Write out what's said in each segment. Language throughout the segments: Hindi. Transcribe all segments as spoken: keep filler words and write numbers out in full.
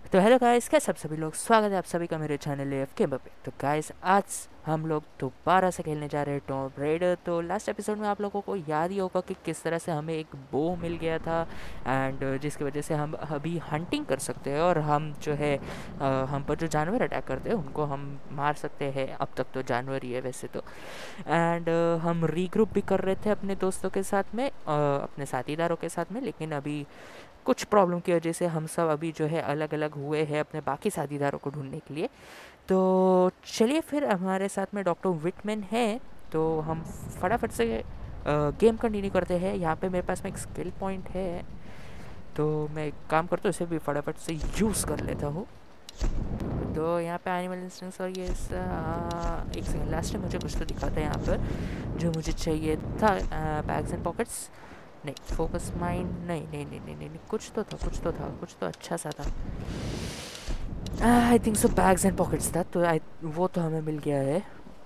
तो हेलो गाइस, कैसे आप सभी लोग, स्वागत है आप सभी का मेरे चैनल एफ के पे। तो गाइस आज हम लोग दोबारा से खेलने जा रहे हैं टॉम रेडर। तो लास्ट एपिसोड में आप लोगों को याद ही होगा कि किस तरह से हमें एक बो मिल गया था एंड जिसकी वजह से हम अभी हंटिंग कर सकते हैं और हम जो है अ, हम पर जो जानवर अटैक करते हैं उनको हम मार सकते हैं। अब तक तो जानवर ही है वैसे तो। एंड हम रीग्रुप भी कर रहे थे अपने दोस्तों के साथ में, अ, अपने साथीदारों के साथ में, लेकिन अभी कुछ प्रॉब्लम की वजह से हम सब अभी जो है अलग अलग हुए हैं अपने बाकी साथीदारों को ढूंढने के लिए। तो चलिए फिर, हमारे साथ में डॉक्टर विटमैन है, तो हम फटाफट से गेम कंटिन्यू करते हैं। यहाँ पे मेरे पास में एक स्किल पॉइंट है, तो मैं एक काम करता हूँ, इसे भी फटाफट से यूज़ कर लेता हूँ। तो यहाँ पे एनिमल इंस्टिंक्ट्स और ये सा, एक सेकंड, लास्ट टाइम मुझे कुछ तो दिखा था यहाँ पर जो मुझे चाहिए था। बैग्स एंड पॉकेट्स नहीं, फोकस माइंड नहीं नहीं नहीं नहीं नहीं नहीं कुछ तो था, कुछ तो था, कुछ तो अच्छा सा था। I think so bags and pockets था, तो आई वो तो हमें मिल गया है।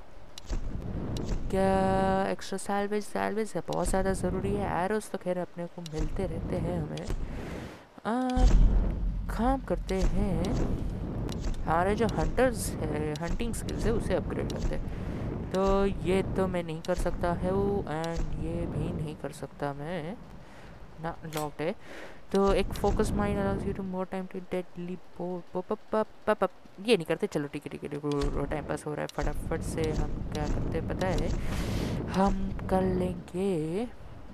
क्या एक्स्ट्रा सैल्वेज सैल्वेज है बहुत ज़्यादा ज़रूरी है। एरोस तो खैर अपने को मिलते रहते हैं हमें। आ, काम करते हैं, हमारे जो हंटर्स है, हंटिंग स्किल्स है, उसे अपग्रेड करते हैं। तो ये तो मैं नहीं कर सकता है वो, एंड ये भी नहीं कर सकता मैं ना, लॉक्ड है। तो एक focus mind allows you to more time to deadly pup, ये नहीं करते। चलो ठीक है ठीक है, टाइम पास हो रहा है। फटाफट से हम क्या करते हैं पता है, हम कर लेंगे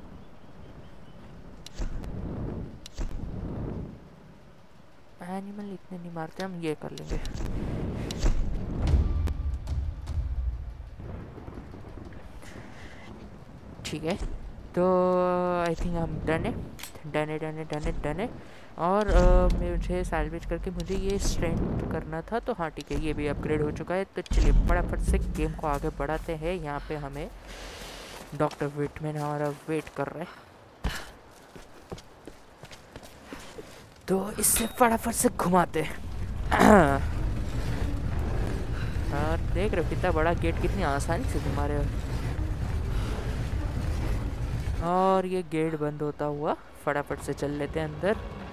एनिमल इतने नहीं मारते, हम ये कर लेंगे। ठीक है, तो आई थिंक हम डन है डन है डन है डन है डन है। और uh, मुझे सैल्वेज करके मुझे ये स्ट्रेंथ करना था, तो हाँ ठीक है, ये भी अपग्रेड हो चुका है। तो चलिए फटाफट से गेम को आगे बढ़ाते हैं। यहाँ पे हमें डॉक्टर विटमैन हमारा वेट कर रहे हैं, तो इससे फटाफट से घुमाते हैं। और देख रहे हो कितना बड़ा गेट, कितनी आसानी से घुमा रहे हो। और ये गेट बंद होता हुआ फटाफट से चल लेते हैं अंदर।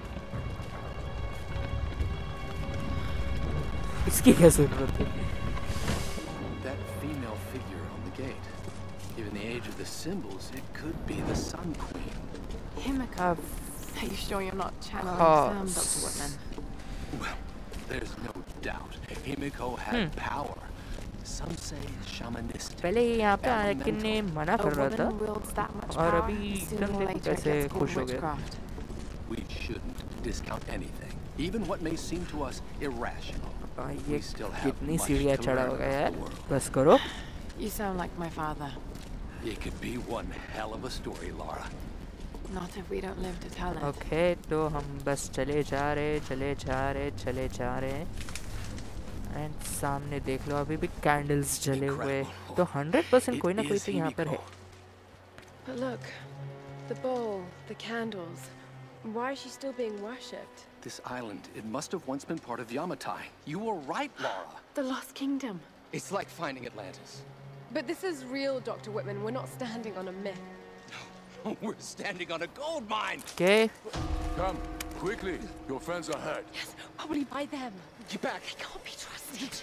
इसकी क्या जरूरत है? That female figure on the gate. Given the age of the symbols, it could be the Sun Queen. Himiko, Uh, are you sure you're not channeling Oh, Sam, Doctor Whitman? Well, there's no doubt. Himiko had Hmm. power. Some say shamanistic. पहले ये यहाँ पे आके ने मना A कर रहा woman था, wields that much और power, अभी sooner एकदम or देखो later it कैसे gets called खुश हो गया। witchcraft. We shouldn't discount anything, even what may seem to us irrational. आ, ये We still have कितनी much सीढ़ियाँ to चढ़ा learn हो गया about यार, the world. बस करो। You sound like my father. It could be one hell of a story, Laura. Not if we don't live to tell it. Okay, तो हम बस चले जा रहे चले जा रहे चले जा रहे हैं। एंड सामने देख लो, अभी भी कैंडल्स जले हुए, तो हंड्रेड परसेंट कोई ना कोई तो यहाँ पर है। But look, the bowl, the candles. Why is she still being worshipped? This island, it must have once been part of Yamatai. You were right, Laura. The Lost Kingdom. It's like finding Atlantis. But this is real, Doctor Whitman. We're not standing on a myth. We're standing on a gold mine. Okay. Come, quickly. Your friends are hurt. Yes, probably by them. Get back. They can't be trusted.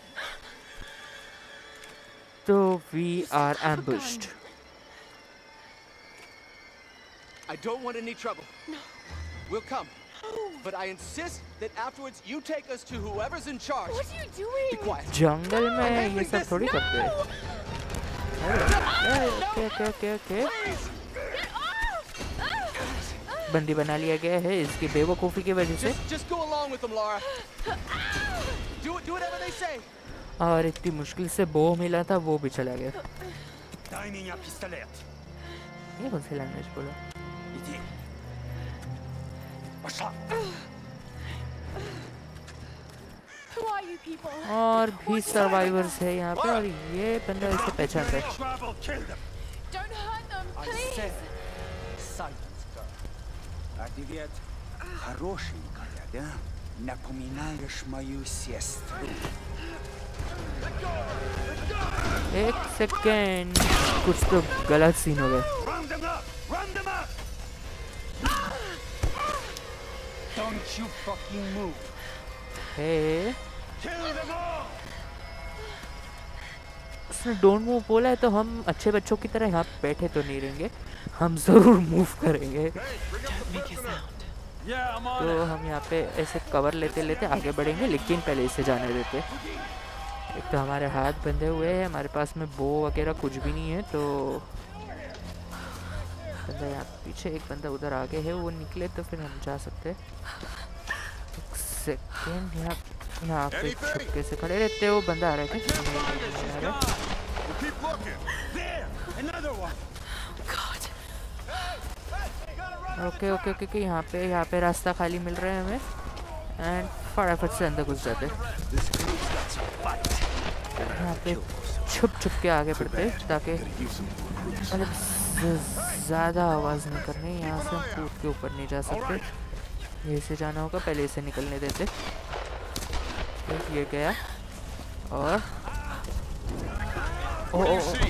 So we are ambushed. I don't want any trouble. No. We'll come. But I insist that afterwards you take us to whoever's in charge. What are you doing? Be quiet. जंगल में ये सब थोड़ी करते हैं। Okay okay okay okay, Get off! बंदी बना लिया गया है इसकी बेवकूफ़ी की वजह से। Just, just go along with them, Laura. Do it, do whatever they say. और इतनी मुश्किल से बो मिला था, वो भी चला गया। Дай меня пистолет. ये कौन सी लैंग्वेज बोला? Иди. Пошла. Who are you people? और भी सर्वाइवर्स है यहाँ पे, और ये बंदा इसे पहचानता है। Trouble, kill them. Don't hurt them, I please. said silence, girl. А ты ведь хорошенькая, да? Напоминаешь мою сестру. एक सेकेंड, कुछ तो गलत सीन हो गया। Run them up! Run them up! Don't you fucking move. Okay उसने डोंट मूव बोला है तो हम अच्छे बच्चों की तरह यहाँ बैठे तो नहीं रहेंगे, हम ज़रूर मूव करेंगे। तो हम यहाँ पे ऐसे कवर लेते लेते आगे बढ़ेंगे, लेकिन पहले इसे जाने देते। एक तो हमारे हाथ बंधे हुए हैं, हमारे पास में बो वगैरह कुछ भी नहीं है। तो बंदा यहाँ पीछे, एक बंदा उधर आगे है, वो निकले तो फिर हम जा सकते। एक सेकेंड, यहाँ यहाँ पे छुपके से खड़े रहते हो। बंदा आ रहा है ओके ओके ओके ओके यहाँ पे यहाँ पे रास्ता खाली मिल रहा है हमें, एंड फटाफट से अंदर घुस जाते। यहाँ पे छुप छुप के आगे बढ़ते ताकि मतलब ज़्यादा आवाज़ नहीं करनी। यहाँ से हम कूद के ऊपर नहीं जा सकते, यहीं से जाना होगा। पहले इसे निकलने देते। ये गया और ओ, ओ, ओ,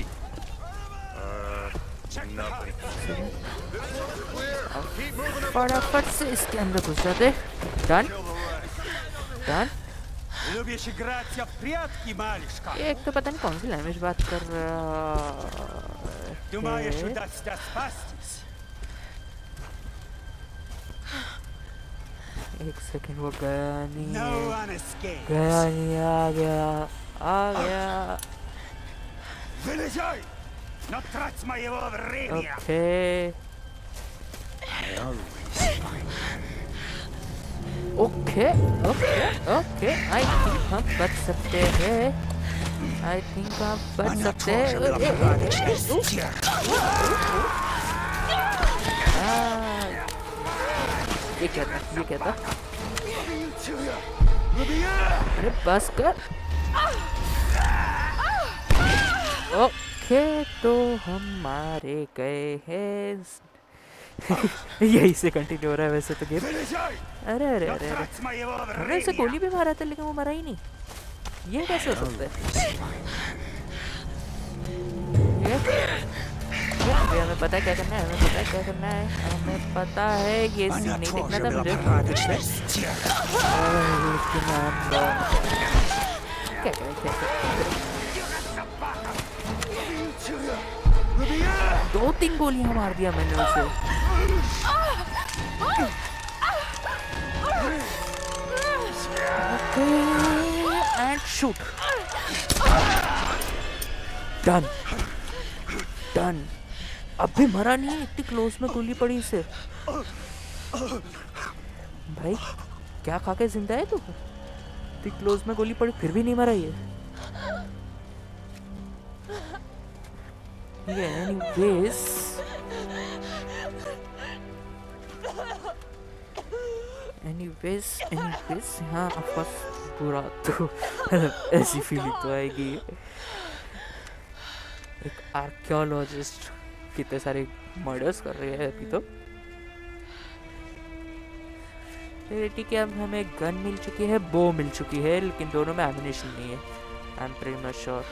फटाफट से इसके अंदर घुस जाते। Done done. एक तो पता नहीं कौन सी लैंग्वेज बात कर रहा है। एक सेकंड, वो गया नहीं है, गया नहीं, आ गया आ गया। Okay okay okay okay I think हम बच सकते हैं, आई थिंक हम बच सकते हैं। ये क्या था, ये क्या था? अरे बस कर। ओके तो हम मारे गए हैं। यही से कंटिन्यू हो रहा है वैसे तो गेम। अरे अरे अरे अरे हमने उसे गोली भी मारा था लेकिन वो मरा ही नहीं। ये कैसे हो सकता है? ये ये हमें पता है क्या करना है, हमें पता है क्या करना है, हमें पता है। ये सीन नहीं देखना था मुझे, लेकिन क्या करें क्या करें। दो तीन गोलियां मार दिया मैंने उसे। Okay and shoot. Done done. अब भी मरा नहीं, इतनी क्लोज में गोली पड़ी इसे। भाई क्या खा के जिंदा है तू? इतनी क्लोज में गोली पड़ी फिर भी नहीं मरा ये। Yeah, anyways, anyways, anyways, हाँ of course बुरा तो ऐसी फीलिंग तो आएगी। एक आर्कियोलॉजिस्ट कितने सारे मर्डर्स कर रहे हैं अभी तो। ठीक है, अब हमें गन मिल चुकी है, बो मिल चुकी है, लेकिन दोनों में एमिनेशन नहीं है। I am pretty much sure.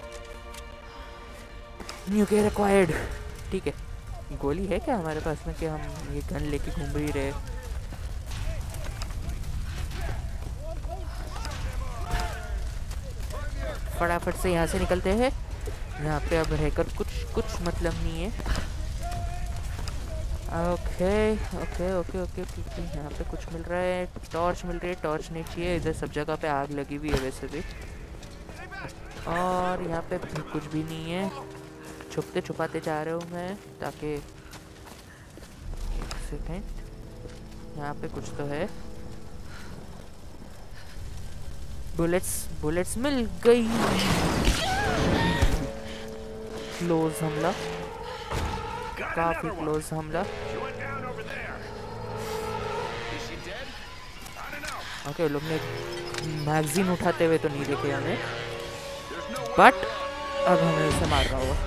New gear required. ठीक है, गोली है क्या हमारे पास में कि हम ये गन लेके घूम ही रहे? फटाफट से यहाँ से निकलते हैं। यहाँ पे अब रहकर कुछ कुछ मतलब नहीं है। Okay okay okay okay okay यहाँ पे कुछ मिल रहा है, टॉर्च मिल रही है। टॉर्च नहीं चाहिए, इधर सब जगह पे आग लगी हुई है वैसे भी। और यहाँ पे कुछ भी नहीं है। छुपते छुपाते जा रहा हूँ मैं ताकि। एक सेकेंड, यहाँ पे कुछ तो है। बुलेट्स बुलेट्स मिल गई। क्लोज हमला, काफी क्लोज हमला। ओके, लोग ने मैगजीन उठाते हुए तो नहीं देखे हमें, बट अब हमें उसे मार रहा होगा।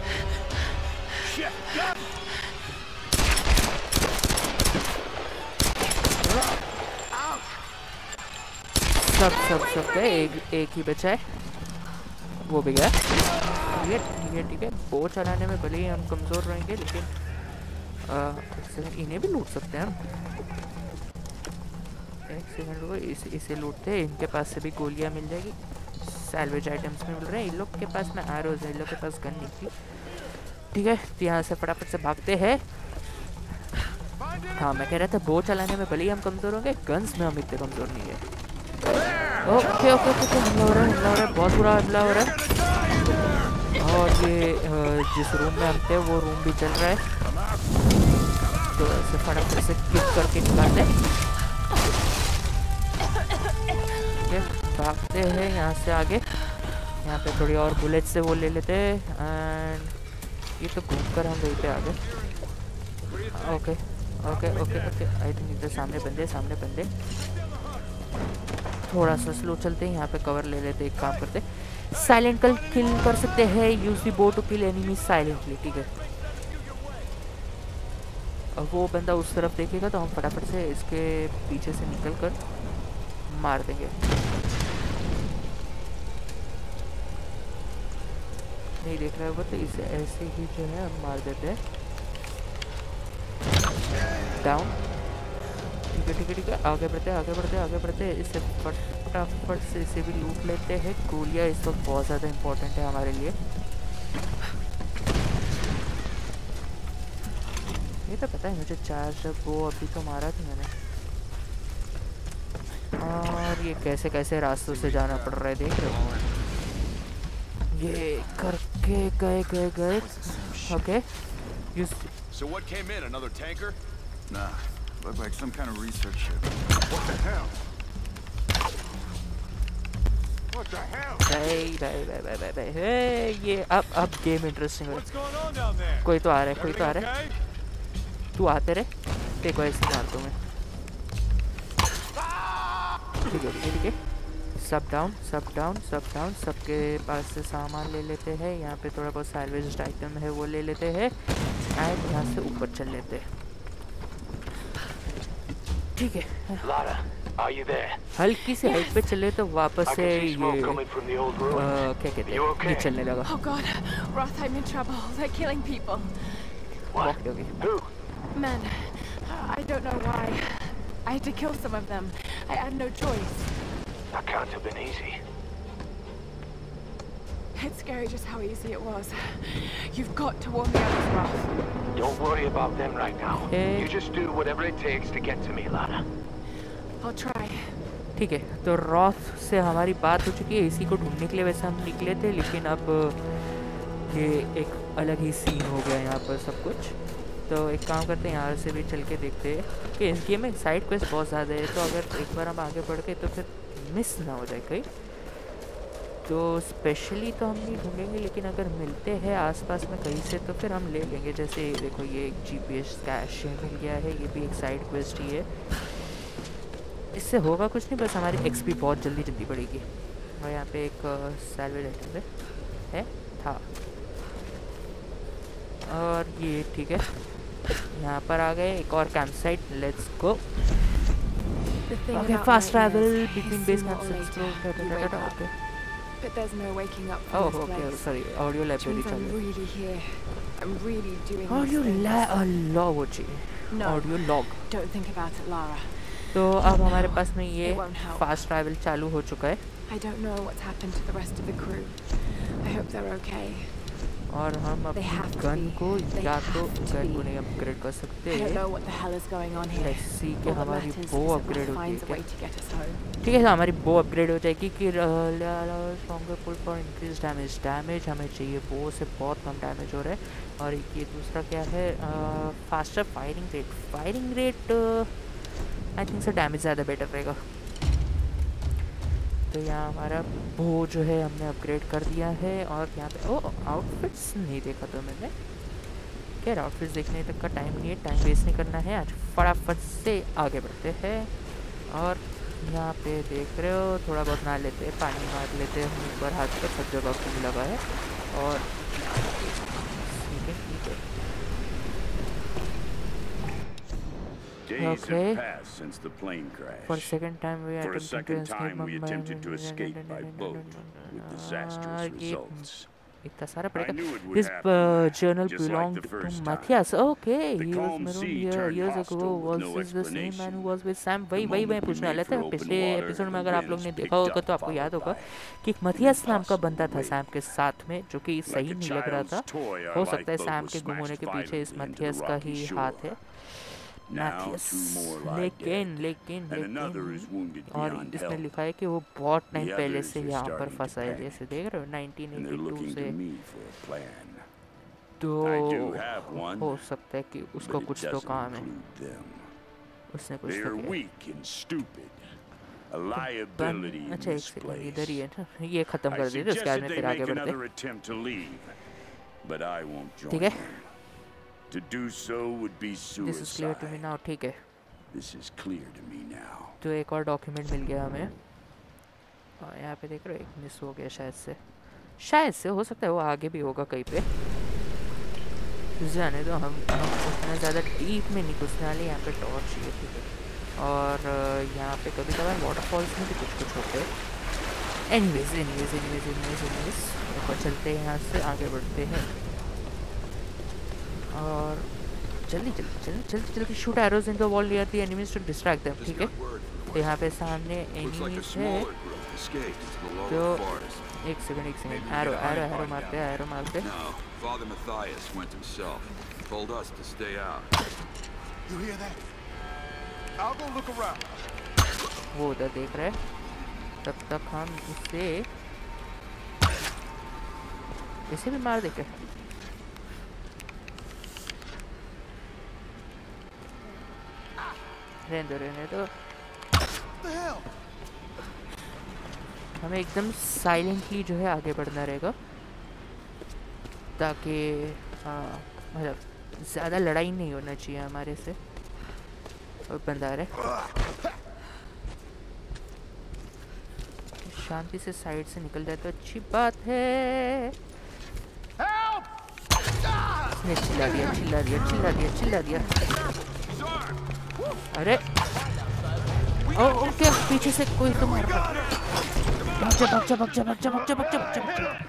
सब सब सब गए, एक एक ही बचा है, वो भी गया। ठीक है ठीक है ठीक है। बो चलाने में भले ही हम कमज़ोर रहेंगे, लेकिन आ, इन्हें भी लूट सकते हैं हम। एक सेकंड रुको, इस इसे लूटते हैं, इनके पास से भी गोलियां मिल जाएगी, सैल्वेज आइटम्स में मिल रहे हैं, इन लोग के पास में एरोज है, इन लोग के पास गन नहीं थी। ठीक है, तो यहाँ से फटाफट से भागते हैं। हाँ, मैं कह रहा था बो चलाने में भले ही हम कमज़ोर होंगे, गन्स में हम इतने कमज़ोर नहीं है। ओके ओके ओके, हमला हो रहा है, हमला हो रहा है, बहुत बुरा हमला हो रहा है। और ये जिस रूम में हम थे वो रूम भी चल रहा है, तो ऐसे फटाफट से किक करके निकालते हैं। भागते हैं यहाँ से आगे, यहाँ पे थोड़ी और बुलेट से वो ले लेते हैं। एंड ये तो घूम कर हम वहीं पे आ गए। Okay okay okay okay, I think इधर सामने बंदे, सामने बंदे। थोड़ा सा स्लो चलते हैं, यहाँ पे कवर ले लेते, एक काम करते, साइलेंट कल किल कर सकते हैं, यूज दी बो टू किल एनिमी साइलेंटली। ठीक है, अब वो बंदा उस तरफ देखेगा तो हम फटाफट से इसके पीछे से निकल कर मार देंगे। नहीं देख रहा होगा तो इसे ऐसे ही जो है हम मार देते हैं। डाउन। ठीक है ठीक है ठीक है, आगे बढ़ते आगे बढ़ते आगे बढ़ते इसे फटाफट से इसे भी लूट लेते हैं। गोलियां इस वक्त बहुत ज़्यादा इम्पोर्टेंट है हमारे लिए। ये तो पता है मुझे, चार्ज वो अभी तो मारा था मैंने। और ये कैसे कैसे रास्तों से जाना पड़ रहा है, देख रहे हो? ये करके गए गए गए। Okay, you So what came in? Another tanker? Nah, looked like some kind of research ship. What the hell? What the hell? भाई भाई भाई भाई भाई भाई, हे ये अब अब गेम इंटरेस्टिंग है। What's going on down there? कोई तो आ रहा है, कोई तो आ रहा है। Okay? तू आते रहे, देखो ऐसे मार दूँ मैं। ठीक है ठीक है ठीक है, सब डाउन सब डाउन सब डाउन। सबके पास से सामान ले लेते हैं, यहाँ पे थोड़ा बहुत सैल्वेज्ड आइटम है वो ले लेते हैं, एंड यहाँ से ऊपर चल लेते हैं। ठीक है, Lara, are you there? हल्की से हाइट पे चले तो वापस I से can see ये smoke coming from the old uh, ruins. क्या कहते You हैं, okay? ये चलने लगा। Oh God, Roth, I'm in trouble. They're killing people. What? Okay okay, Who? Men, I don't know why. I had to kill some of them. I had no choice. That can't have been easy. It's scary just how easy it was. You've got to warn the others, Roth. Don't worry about them right now. Hey. You just do whatever it takes to get to me, Lara. I'll try. ठीक है, तो रॉथ से हमारी बात हो चुकी है। इसी को ढूंढने के लिए वैसे हम निकले थे, लेकिन अब ये एक अलग ही सीन हो गया यहाँ पर सब कुछ। तो एक काम करते हैं, यहाँ से भी चल के देखते हैं कि इस गेम में साइड क्वेस्ट बहुत ज़्यादा है, तो अगर एक बार हम आगे बढ़ गए तो फिर मिस ना हो जाए कहीं। तो स्पेशली तो हम नहीं ढूंढेंगे, लेकिन अगर मिलते हैं आसपास में कहीं से तो फिर हम ले लेंगे। जैसे देखो ये एक जीपीएस कैश मिल गया है, ये भी एक साइड क्वेस्ट ही है। इससे होगा कुछ नहीं, बस हमारी एक्सपी बहुत जल्दी जल्दी बढ़ेगी। और यहाँ पे एक सैल्वेज आइटम है था, और ये ठीक है, यहाँ पर आ गए एक और camp site. Let's go. The thing Okay, about fast travel nightmares, you between see base more camps and later. explore. You wake up, Okay. but there's no waking up Oh, from this okay. place. Sorry. Audio Which library means I'm चल रही really here. I'm really doing है। Audio these la things. log हो चाहिए। No. Audio log। Don't think about it, Lara. तो अब हमारे पास में ये It won't help. Fast travel चालू हो चुका है, I don't know what's happened to the rest of the crew. I hope they're okay. और हम They अपनी have to गन be. को They या have तो to गन be. को नहीं अपग्रेड कर सकते I don't know हैं। what the hell is going on here. Let's see कि All that हमारी matters is bow that upgrade Roth होती है finds a क्या। way to get us home. ठीक है, तो हमारी बो अपग्रेड हो जाएगी कि stronger pull for increase damage. Damage हमें चाहिए, बो से बहुत कम डैमेज हो रहा है। और एक ये दूसरा क्या है, faster firing rate. Firing rate I think से डैमेज ज़्यादा बेटर रहेगा। तो यहाँ हमारा बो जो है हमने अपग्रेड कर दिया है। और यहाँ पे ओ आउटफिट्स नहीं देखा तो मैंने, क्या आउटफिट्स देखने तक का टाइम नहीं है, टाइम वेस्ट नहीं करना है। आज फटाफट से आगे बढ़ते हैं। और यहाँ पे देख रहे हो थोड़ा बहुत नहा लेते हैं, पानी मार लेते हैं मुँह पर हाथ पर, सब जगह खून लगा है। और ठीक है ठीक है, Days Okay. have passed since the plane crash. for second time we For a attempted to second escape time, we Mumbai. attempted to escape by boat, with disastrous और ये results. इतना सारा पड़ेगा. knew it would This happen, uh, journal just like belonged the to first time. Matthias. Okay, The he was calm marooned sea here turned years ago. hostile with Was no this the same man explanation. who was with Sam? वही The वही मैं moment we पूछने वाला made for था. open पिछले water, एपिसोड में the अगर आप लोग winds ने picked देखा होगा up, तो आपको याद followed होगा by कि एक मथियास नाम का impossible बंदा था weight. सैम के साथ में, जो कि सही Like a नहीं लग रहा था. child's toy, our हो सकता है lifeboat सैम was के गुम होने smashed के पीछे इस violently into the मथियास का rocky ही shore. हाथ है. Now Mathias. two more lie लेकिन dead, लेकिन and another is लेकिन wounded और beyond इसमें help. लिखा है कि वो बहुत टाइम The पहले others से are यहाँ पर starting to फंसा है. panic, जैसे देख रहे हो and they're nineteen eighty two looking से. to me for a plan. तो I do have one, हो सकता है कि उसको but it कुछ तो doesn't काम है. include them. उसने कुछ They तो are किया. weak and stupid, a बन- liability in अच्छा एक this सेकंड इधर ही place. है. ये खत्म I कर देते उसके बाद suggested में they फिर आगे make बढ़ते. another attempt to leave, but I won't join ठीक है. them. To do so would be this is clear to me suicide. Now. ठीक है. This is clear to me now. तो एक और डॉक्यूमेंट मिल गया हमें. और यहाँ पे देख रहे हो एक मिस हो गया शायद से. शायद से हो सकता है वो आगे भी होगा कहीं पे. जाने दो. हम हम उतना ज़्यादा डीप में नहीं घुसने वाले. यहाँ पे टॉर्च चाहिए. ठीक है. और अ, यहाँ पे कभी कभार वाटरफॉल्स में भी कुछ कुछ होते हैं. Anyways anyways anyways anyways anyways ऊपर चलते हैं. यहाँ से आगे बढ़ते हैं और जल्दी जल्दी जल्दी जल्दी जल्दी shoot arrows in the wall near the enemies to distract them. ठीक है. तो यहाँ पे सामने एनिमीज है. तो एक सेकंड एक सेकंड. एरो एरो एरो मारते हैं. एरो मारते हैं. No, Father Matthias went himself. Told us to stay out. You hear that? I'll go look around. वो उधर देख रहे हैं. तब तक हम इसे इसे भी मार देंगे. रहने दो रहने दो. What the hell? हमें एकदम साइलेंटली जो है आगे बढ़ना रहेगा ताकि हाँ मतलब ज़्यादा लड़ाई नहीं होना चाहिए हमारे से. और बंदा आ रहा है. शांति से साइड से निकल जाए तो अच्छी बात है. इसने चिल्ला दिया चिल्ला दिया चिल्ला दिया चिल्ला दिया. अरे ओ ओके पीछे से कोई तो मार रहा है. भाग जा भाग जा भाग जा भाग जा भाग जा भाग जा भाग जा भाग जा.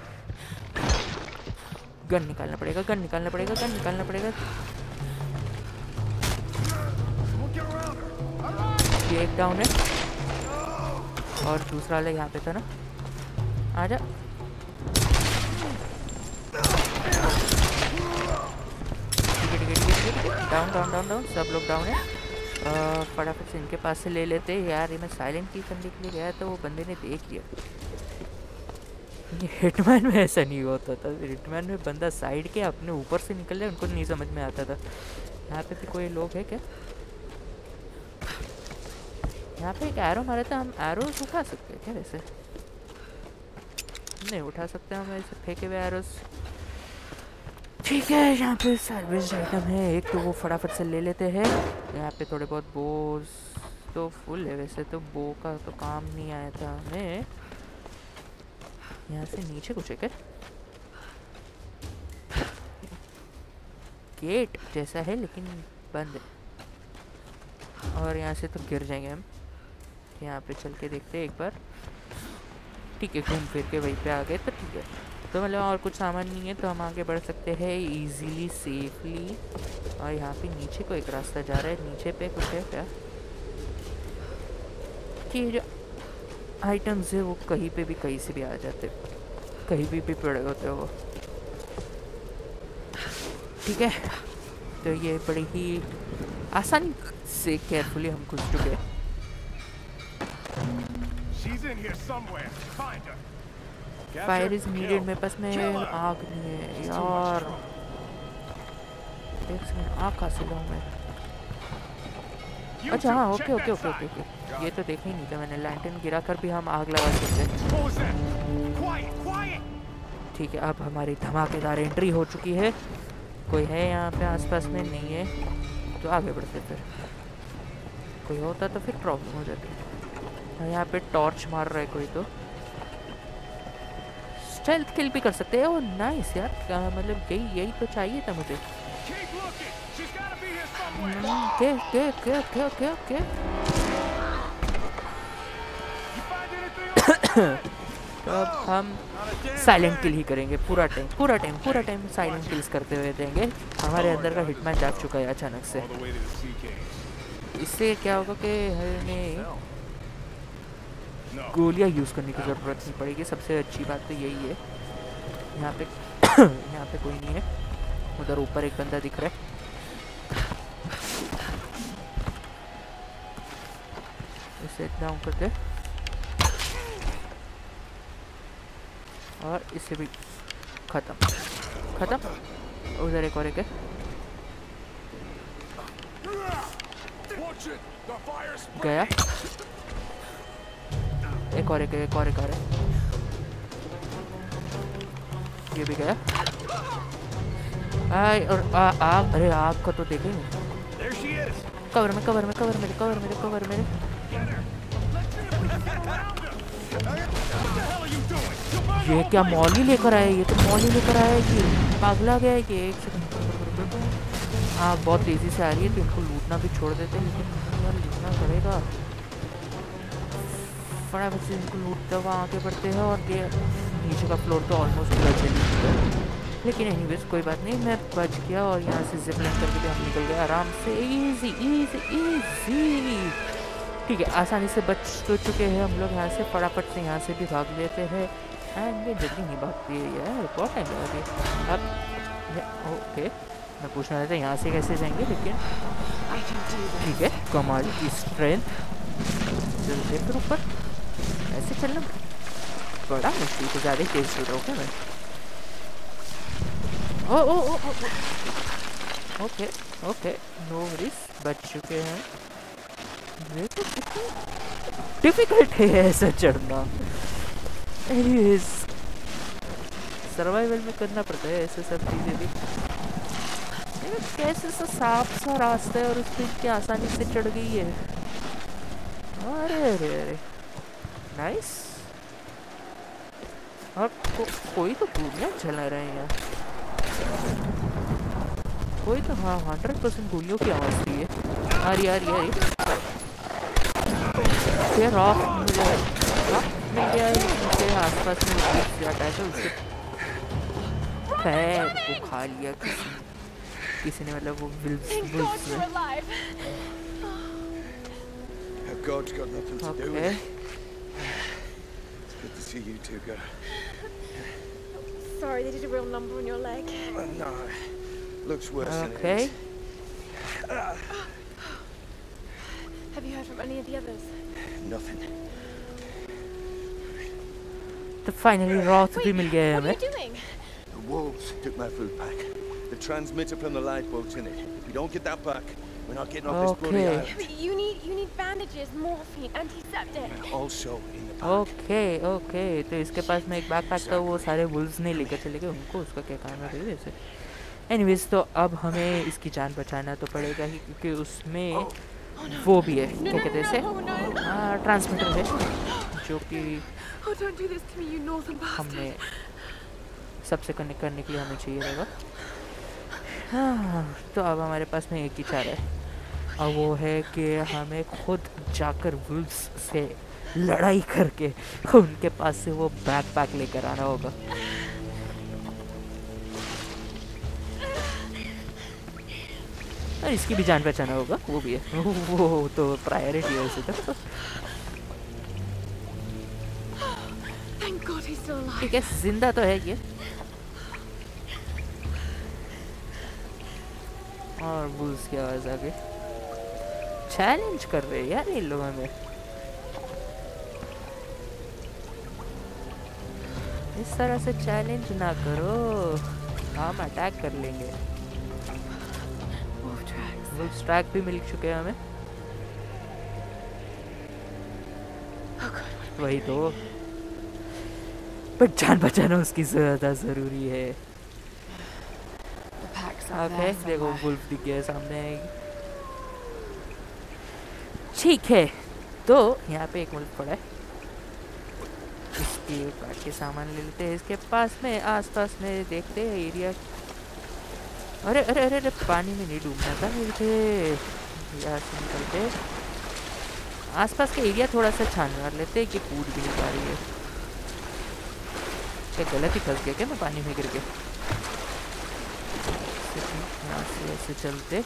गन निकालना पड़ेगा गन निकालना पड़ेगा गन निकालना पड़ेगा. ये एक डाउन है और दूसरा वाला यहाँ पे था ना. आजा. ठीक है ठीक है ठीक है ठीक है. डाउन डाउन डाउन डाउन सब लोग डाउन है. अ, फटाफट से इनके पास से ले लेते हैं. यार ये मैं साइलेंट की करने के लिए गया तो वो बंदे ने देख लिया. ये हिटमैन में ऐसा नहीं होता था. हिटमैन में बंदा साइड के अपने ऊपर से निकल जाए उनको नहीं समझ में आता था. यहाँ पे भी कोई लोग है क्या? यहाँ पे एक एरो मारा था. हम एरोस उठा सकते हैं क्या? वैसे नहीं उठा सकते हम ऐसे फेंके हुए एरोस. ठीक है. यहाँ पे सर्विस आइटम है एक तो वो फटाफट से ले लेते हैं. यहाँ पे थोड़े बहुत बोस तो फुल है. वैसे तो बो का तो काम नहीं आया था हमें. यहाँ से नीचे कुछ है क्या? गेट जैसा है लेकिन बंद है. और यहाँ से तो गिर जाएंगे हम. यहाँ पे चल के देखते हैं एक बार. ठीक है घूम फिर के वहीं पे आ गए तो ठीक है. तो मतलब और कुछ सामान नहीं है तो हम आगे बढ़ सकते हैं इजीली सेफली. और यहाँ पे नीचे को एक रास्ता जा रहा है. नीचे पे कुछ है क्या? कि जो आइटम्स है वो कहीं पे भी कहीं से भी आ जाते. कहीं भी भी पड़े होते वो. ठीक है. तो ये बड़ी ही आसानी से केयरफुली हम घुस चुके हैं. She's in here somewhere. Find her. Fire is needed. मेरे पास में आग नहीं है यार. एक सेकंड आग कहाँ से लाऊं मैं? अच्छा हाँ okay okay okay okay okay. ये तो देखा ही नहीं था मैंने. लैंटर्न गिरा कर भी हम आग लगा सकते हैं. What was that? Quiet, quiet. ठीक है. अब हमारी धमाकेदार एंट्री हो चुकी है. कोई है यहाँ पे आसपास में? नहीं है तो आगे बढ़ते. फिर कोई होता तो फिर प्रॉब्लम हो जाती. हाँ यहाँ पे टॉर्च मार रहा है कोई तो. स्टेल्थ किल भी कर सकते हैं. ओ नाइस यार. क्या मतलब यही यही तो चाहिए था मुझे. Keep looking. She's gotta be here somewhere. Okay okay okay okay okay okay. You find anything on तो अब हम साइलेंट किल ही करेंगे पूरा टाइम पूरा टाइम पूरा टाइम साइलेंट किल्स करते हुए देंगे। हमारे अंदर का हिटमैन जाग चुका है अचानक से। इससे क्या होगा कि हमें गोलियां यूज़ करने की ज़रूरत नहीं पड़ेगी। सबसे अच्छी बात तो यही है। यहाँ पे यहाँ पे कोई नहीं है। उधर ऊपर एक बंदा दिख रहा है। इसे डाउन करते और इसे भी खत्म खत्म। उधर एक और एक है। गया। एक और एक है, एक और एक और है। ये भी गया। आय और आ, आग। अरे आग का तो देखेंगे। कवर में कवर में कवर में कवर में कवर में। ये क्या मॉली लेकर आया? ये तो मॉली लेकर आया है। ये पागला गया है ये। एक सेकंड। आग बहुत तेजी से आ रही है तो इनको लूटना भी छोड़ देते हैं, लेकिन यार लूटना पड़ेगा। फटाफट से इनको लूटते हुए आगे बढ़ते हैं। और ये नीचे का फ्लोर तो ऑलमोस्ट पूरा चली चुका है, लेकिन एनीवेज कोई बात नहीं। मैं बच गया और यहाँ से जिप लाइन करके भी हम निकल गए आराम से। Easy easy easy. ठीक है, आसानी से बच तो चुके हैं हम लोग। यहाँ से फटाफट से यहाँ से भी भाग लेते हैं। एंड ये जल्दी नहीं भागती है यार, बहुत टाइम लगा। अब ओके, मैं पूछना था यहाँ से कैसे जाएंगे, लेकिन ठीक है। कमाल की स्ट्रेंथ। चलते फिर ऊपर। ऐसे चलना बड़ा मुश्किल से ज़्यादा तेज चल रहा हूँ क्या मैं? Oh oh oh oh okay okay, no worries, बच चुके हैं। ये तो डिफिकल्ट है ऐसा चढ़ना। एनीवेज सर्वाइवल में करना पड़ता है ऐसे सब चीज़ें भी। कैसे सा साफ सा रास्ता है और उस पर इतनी आसानी से चढ़ गई है। अरे अरे अरे नाइस। और को, कोई तो गोलियाँ चला रहे हैं यार। कोई तो हाँ हंड्रेड परसेंट गोलियों की आवाज़ थी है। आ रही आ रही आ रही। फिर रॉक मुझे रॉक मिल गया है। उसके आसपास में अटैक है, उसके पैर को खा लिया किसी किसी ने, मतलब वो विल्स विल्स ने। God's got nothing to do with Okay. it. It's good to see you two, girl. Sorry, they did a real number on your leg. Uh, no, looks worse Okay. than it is. Have you heard from any of the others? Nothing. तो फाइनली रॉथ भी मिल गया है What are हमें। you doing? The wolves took my food pack. The transmitter from the lifeboat's in it. If we don't get that back, we're not getting off this bloody Okay. island. You need you need bandages, morphine, antiseptic. Also in the pack. Okay okay, तो इसके पास में एक बैकपैक था, वो सारे वुल्स नहीं लेकर चले गए। उनको उसका क्या काम है वैसे। एनीवेज तो अब हमें इसकी जान बचाना तो पड़ेगा ही, क्योंकि उसमें वो भी है, क्या कहते हैं इसे, ट्रांसमीटर है, जो कि Oh, don't do this to me, you northern bastard. हमने सबसे कनेक्ट करने के लिए हमें चाहिए रहेगा। हाँ, तो अब हमारे पास में एक ही चारा है, और वो है कि हमें खुद जाकर वुल्स से लड़ाई करके उनके पास से वो बैकपैक लेकर आना होगा। और इसकी भी जान पहचाना होगा, वो भी है, वो तो प्रायोरिटी है उसे तो। Thank God he's still alive. ठीक है, जिंदा तो है ये। और वुल्स की आवाज आ गई। चैलेंज कर रहे हैं यार ये लोग हमें। इस तरह से चैलेंज ना करो, हम अटैक कर लेंगे। Wolf tracks. वुल्स ट्रैक भी मिल चुके हैं हमें। Oh God, what वही तो, पर जान बचाना उसकी ज्यादा जरूरी है। The pack's up okay, there देखो somewhere. वुल्फ दिख गया सामने। ठीक है, तो यहाँ पे एक वुल्फ पड़ा है, इसके काट के सामान ले लेते हैं। इसके पास में आसपास में देखते हैं एरिया। अरे अरे अरे अरे, पानी में नहीं डूबना था मुझे। यहाँ से निकलते आसपास के एरिया थोड़ा सा छान मार लेते हैं कि कूद भी नहीं पा रही है। क्या गलत ही फंस गया क्या मैं पानी में गिर के? यहाँ से ऐसे चलते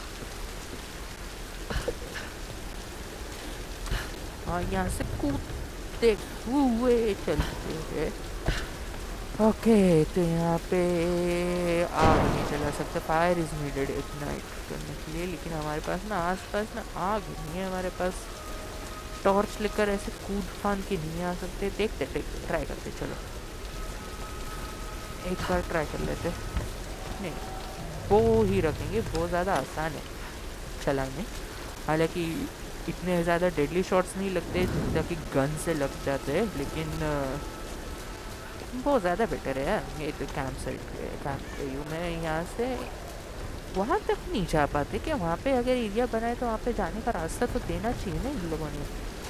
और यहाँ से कूदते हुए चलते हैं। ओके, तो यहाँ पे आग नहीं चला सकते, फायर इज नीडेड इग्नाइट करने के लिए, लेकिन हमारे पास ना आसपास ना आग नहीं है, हमारे पास टॉर्च लेकर ऐसे कूद फान के नहीं आ सकते। देखते देखते ट्राई करते, चलो एक बार ट्राई कर लेते। नहीं, वो ही रखेंगे, वो ज़्यादा आसान है चलाने। हालांकि इतने ज़्यादा डेडली शॉट्स नहीं लगते जितना कि गन से लग जाते हैं, लेकिन वो ज़्यादा बेटर है यार। ये तो कैंप साइट पे कैंप पे हूँ मैं, यहाँ से वहाँ तक नहीं जा पाते क्या? वहाँ पे अगर एरिया बनाए तो वहाँ पे जाने का रास्ता तो देना चाहिए ना इन लोगों ने।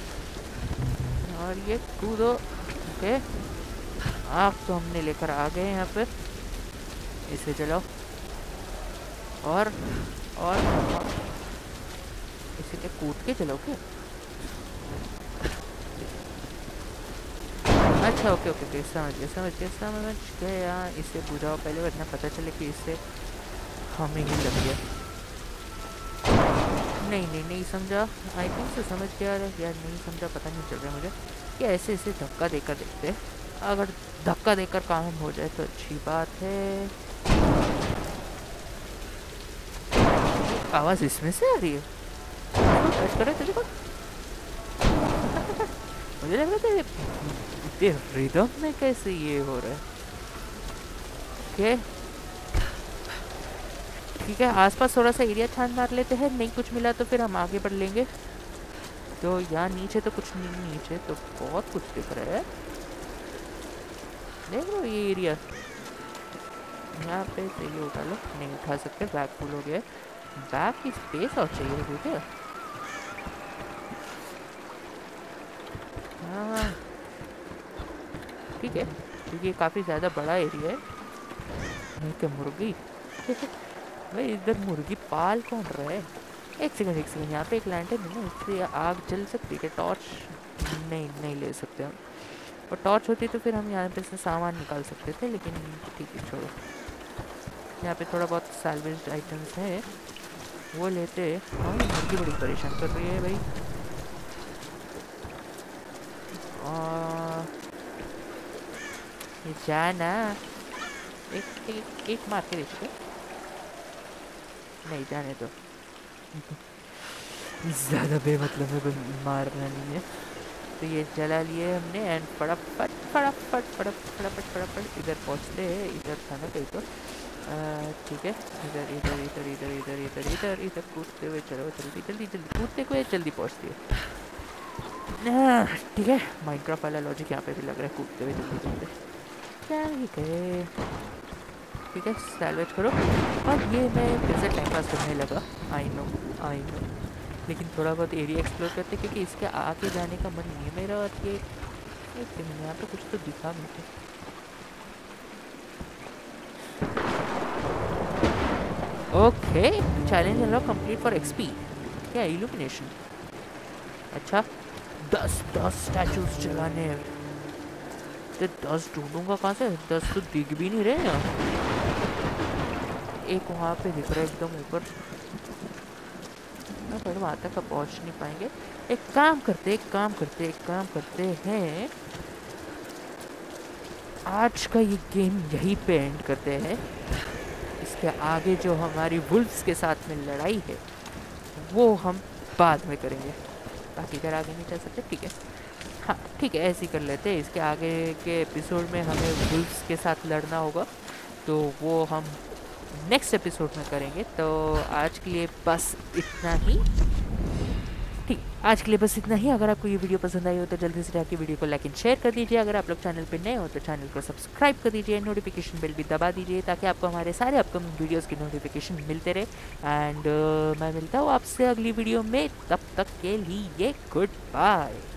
और ये कूदो, ओके, आग तो हमने लेकर आ गए यहाँ पे, इसे चलाओ और और, और इसे क्या कूद के चलाओ क्या? अच्छा ओके ओके ओके, समझ गया समझ गया समझ गया। इसे बुझाओ पहले, वरना पता चले कि इसे हमें ही लग गया। नहीं नहीं नहीं समझा, आई थिंक से समझ गया यार, नहीं समझा पता नहीं चल रहा मुझे कि ऐसे ऐसे धक्का देकर देखते हैं। अगर धक्का देकर काम हो जाए तो अच्छी बात है। आवाज़ इसमें से आ रही है, टच करे तो देखो। मुझे लग रहा था ये रिदम में कैसे ये हो रहा है। ओके ठीक है, आसपास थोड़ा सा एरिया छान मार लेते हैं, नहीं कुछ मिला तो फिर हम आगे बढ़ लेंगे। तो यहाँ नीचे तो कुछ नहीं, नीचे तो बहुत कुछ दिख रहा है, देख लो ये एरिया। यहाँ पे से ये उठा लो, नहीं उठा सकते, बैग फुल हो गया। बैग की स्पेस और चाहिए ठीक है। हाँ ठीक है, क्योंकि काफ़ी ज़्यादा बड़ा एरिया है। नहीं क्या मुर्गी भाई, इधर मुर्गी पाल कौन रहा है? एक सेकंड एक सेकंड, यहाँ पे एक लैंटर्न है ना, इससे आग जल सकती है। टॉर्च नहीं नहीं ले सकते हम, और टॉर्च होती तो फिर हम यहाँ पे से सामान निकाल सकते थे, लेकिन ठीक है छोड़ो। यहाँ पे थोड़ा बहुत सैल्वेज आइटम्स हैं, वो लेते। हाँ मुर्गी बड़ी परेशान कर रही है भाई। और ये जाना एक एक एक मार के देखते, नहीं जाने दो। ज़्यादा बेमतलब में कोई मारना नहीं है। तो ये जला लिए हमने एंड फटाफट फटाफट फटाफट फटाफट फटाफट इधर पहुँचते हैं। इधर था ना कहीं तो, ठीक है, इधर इधर इधर इधर इधर इधर इधर इधर कूदते हुए चलो, जल्दी जल्दी जल्दी कूदते हुए जल्दी पहुँचती है। ठीक है, माइनक्राफ्ट वाला लॉजिक यहाँ पे भी लग रहा है, कूदते हुए जल्दी जल्दी। ठीक है ठीक है, सैल्वेज करो। और ये मैं फिर से टाइम पास करने लगा, आई नो आई नो, लेकिन थोड़ा बहुत एरिया एक्सप्लोर करते क्योंकि इसके आगे जाने का मन नहीं है मेरा। और ये एक मिनट, यहाँ पे कुछ तो दिखा मुझे। Okay, challenge unlock complete for XP. क्या इल्यूमिनेशन? अच्छा, दस दस स्टैचूज चलाने हैं, तो दस ढूंढूंगा कहाँ से? दस तो दिख भी नहीं रहे हैं। एक वहाँ पे दिख रहा है एकदम ऊपर, ना पर वहाँ तक पहुँच नहीं पाएंगे। एक काम करते एक काम करते एक काम करते हैं, आज का ये गेम यहीं पे एंड करते हैं। इसके आगे जो हमारी वुल्फ्स के साथ में लड़ाई है वो हम बाद में करेंगे, बाकी इधर आगे नहीं चल सकते। ठीक है, हाँ ठीक है, ऐसे ही कर लेते हैं। इसके आगे के एपिसोड में हमें वुल्फ्स के साथ लड़ना होगा, तो वो हम नेक्स्ट एपिसोड में करेंगे। तो आज के लिए बस इतना ही। ठीक, आज के लिए बस इतना ही। अगर आपको ये वीडियो पसंद आई हो तो जल्दी से जाके वीडियो को लाइक एंड शेयर कर दीजिए। अगर आप लोग चैनल पे नए हो तो चैनल को सब्सक्राइब कर दीजिए, नोटिफिकेशन बेल भी दबा दीजिए ताकि आपको हमारे सारे अपकमिंग वीडियोस की नोटिफिकेशन मिलते रहे। एंड uh, मैं मिलता हूँ आपसे अगली वीडियो में, तब तक के लिए गुड बाय।